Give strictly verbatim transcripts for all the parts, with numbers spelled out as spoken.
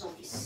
चौतिस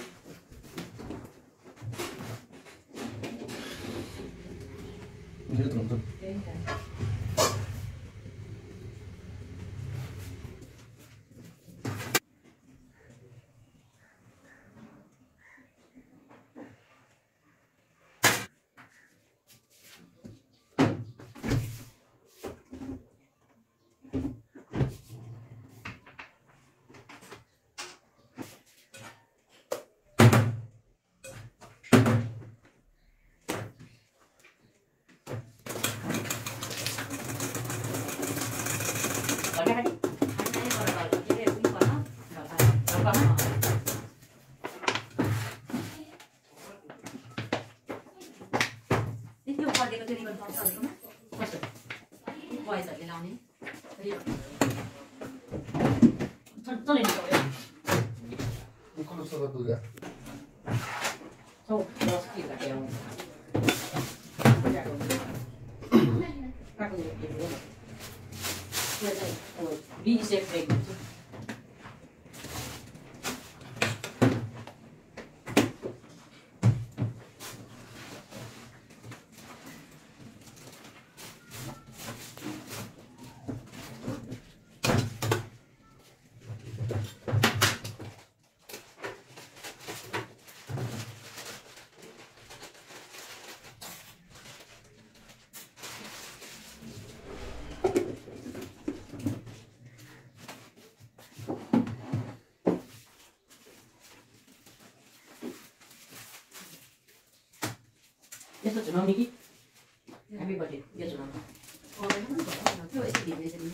यस्तो चुनाउने कि हामीपट्टि यो चुनाउनु त्यो यस्तो भिड्ने चाहिँ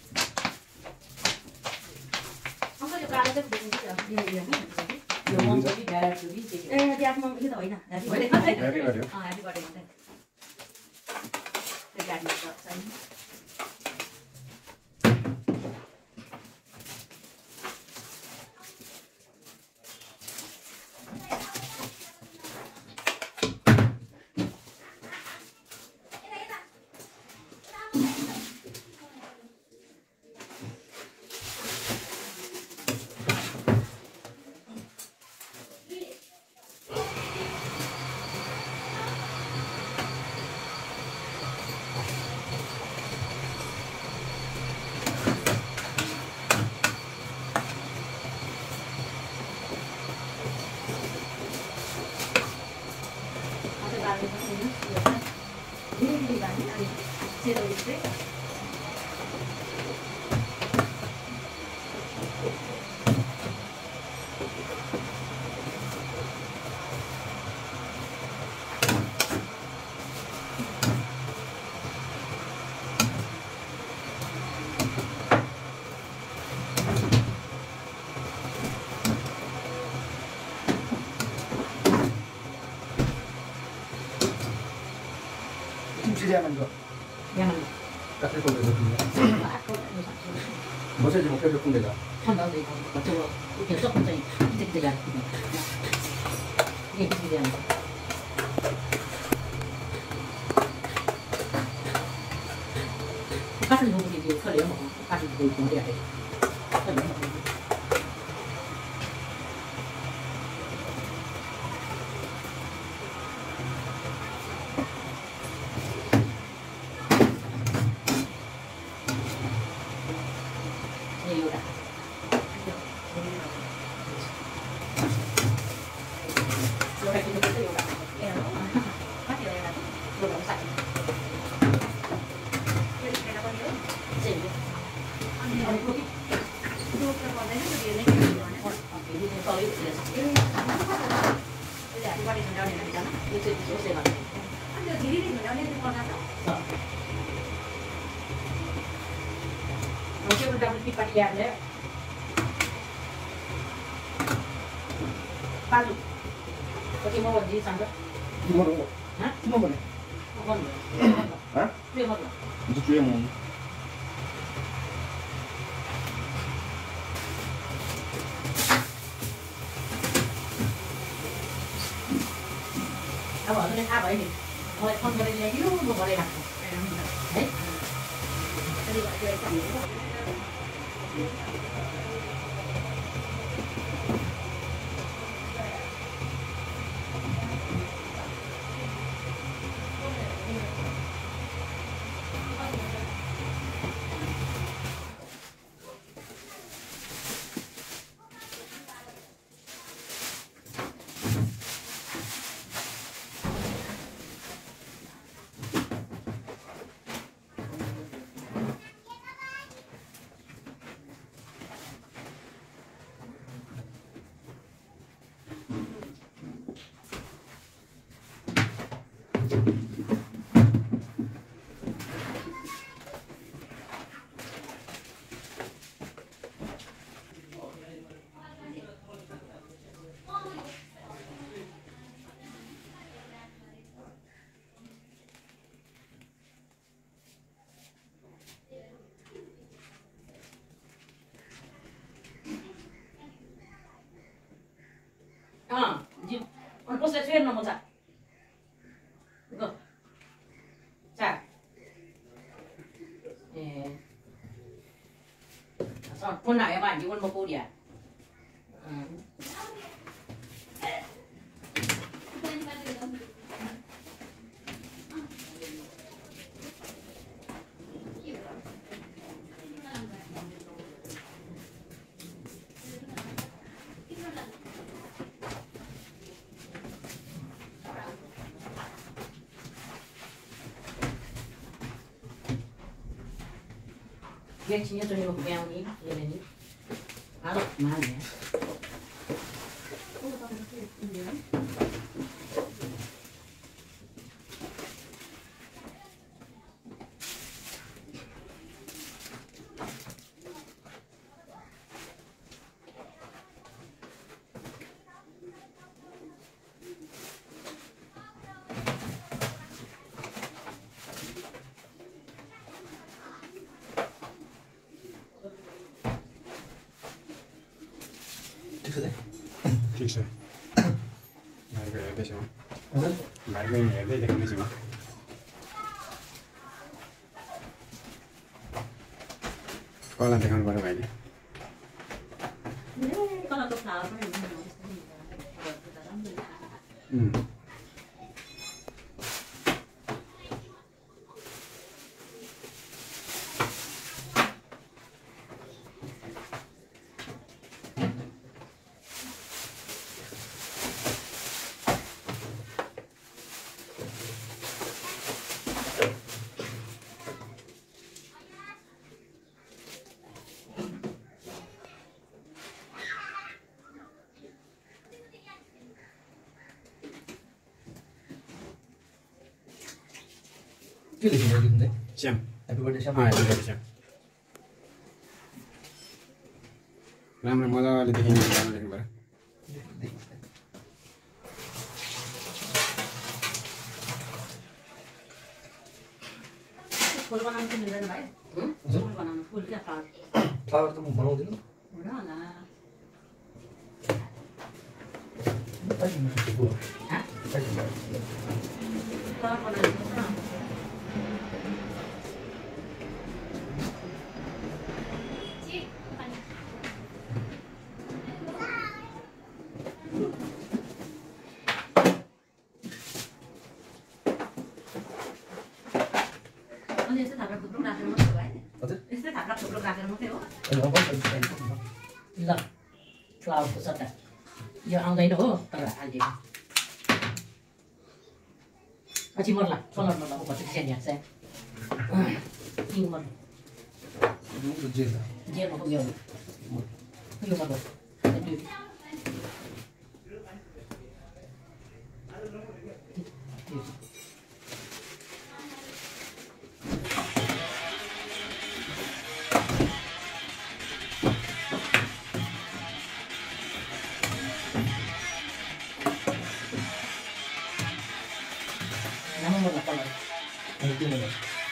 अङ्कल यो कालो चाहिँ बुझ्नु चाहिँ यो monthly direct to be a त्यसमा के त होइन happy birthday happy birthday a happy birthday हुन्छ त्यो गाडी चाहिँ 야만 거. 야만. 같은 거 내서 그냥. 뭐지 좀 먹게 좀 내자. 한다고 이거 저거 이렇게 섞은더니 이제 그냥 이게 그게 안 돼. 가슴 부분이 이제 컬러 먹고 가슴 부분이 공개해야 돼. 컬러 먹고. Palu. Pakai mau di sana. Cuma dong. Hah? Cuma mana? Bukan. Hah? Dia mana? Itu cuy mau. Apa tu nak apa ini? Mulai pun boleh lagi lu, boleh nak. Eh? Tadi buat dia macam ni. 어, 이제 오늘 버스에 수혜를 넘어자. 이거. 자. 예. Sao con nào em bạn chứ con một cô đi à? Ừ. Dia tinha tuh yang bel nih, ini nih. Kalau mana ya? ठीक है भाइ को हेर्दैछौँ भाइको हेर्दै देखाउँदैछु म कला देखाउनु पर्यो भाइले के लेख्नु लेख्दै श्याम ह्यापी बर्थडे श्याम हाँ ह्यापी बर्थडे श्याम राम्रो मजाले देखिने राम्रो लेख्नु पर्यो फुल बनाउनु चाहिँ मिल्दैन भाइ फुल बनाउनु फुल क्या फ्लावर फ्लावर त म बनाउँदिनँ होला फ्लावर बनाउनु यस्तो थाप्रा थुप्रो राखेर मात्रै हो है हजुर यस्तै थाप्रा थुप्रो राखेर मात्रै हो ल फ्लावरको सट्टा यो आउँदैन हो तर हालिदिनु पछि मर्ला सोलर मर्ला ऊपर से सेन याक्छ किङ मर्ला जेल जेलमा पुग्यो यो मर्ला nama murla kolor itu mana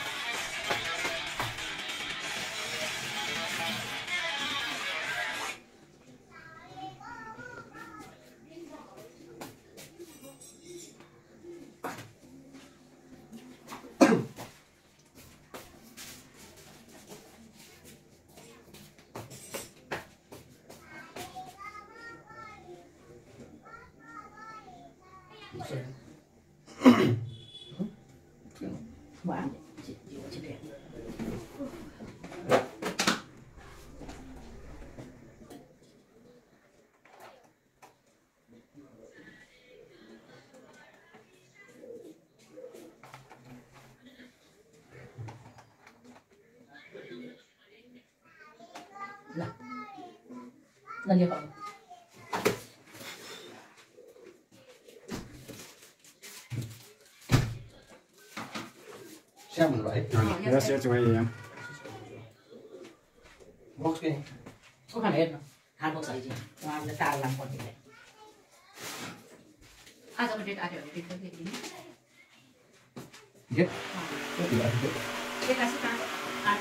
Bạn chị chị chị đẹp. Là lần như vậy. Xem mình vậy. Dạ sẽ cho em. Box cái. Không phải hết. Hai box gì? Mà nó ta làm con gì vậy? À rồi mình ăn được thì cái gì? Ghét. Cái gì vậy? Cái cá sấu à.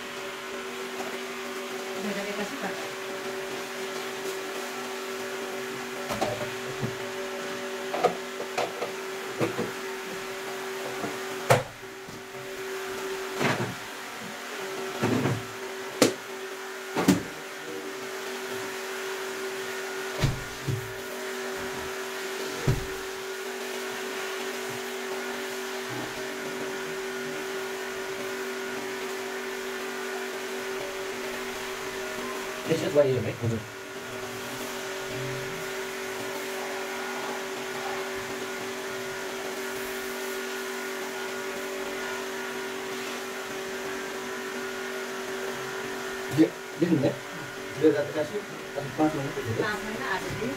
Đây là cái cá sấu. Set गरियो है हजुर ये देखिए मैं दो हज़ार पचास पाँच महीने के लिए पाँच महीना आठ दिन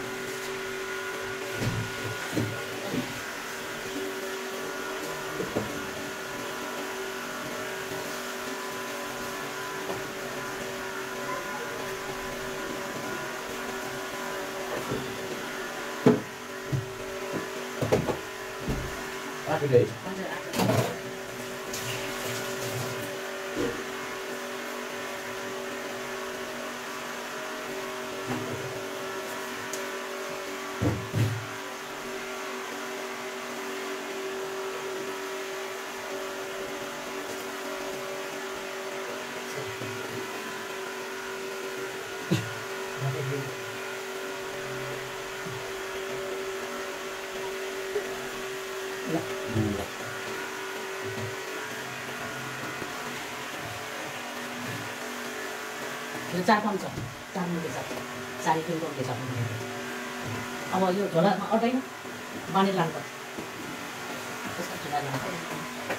आठ दिन है हजुर आठ यो चार पाउनु छ चार मुखे छ साढे तिन मुखे छ अब यो झोला अट्दैन बाँडेर लानुपर्छ त्यसको झोला लानुपर्छ